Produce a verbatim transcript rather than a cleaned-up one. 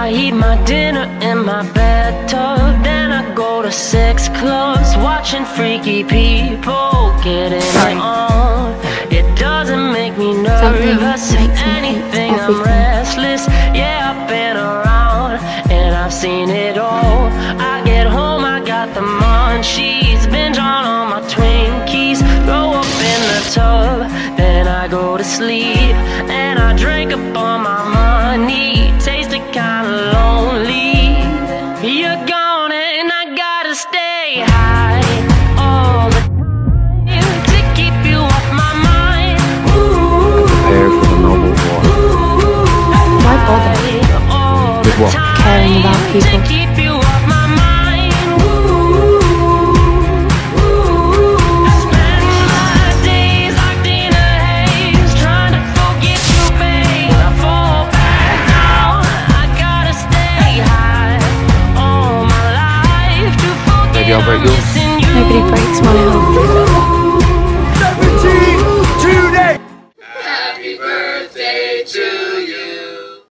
I eat my dinner in my bathtub, then I go to sex clubs, watching freaky people getting it on. It doesn't make me nervous, if anything I'm restless. Yeah, I've been around and I've seen it all. I get home, I got the munchies, binge on all my Twinkies, throw up in the tub, then I go to sleep, and I drink up all my money, tasted kinda lonely. You're gone and I gotta stay high all the time to keep you off my mind. Ooh, prepare for the noble war. Why bother? With what? Caring about people. To keep you off my mind. Ooh, ooh. I spend my days locked in a haze, trying to forget you, babe. I fall back down. I gotta stay high all my life to forget Maybe I'll break yours. I'm missing you. Nobody breaks my heart.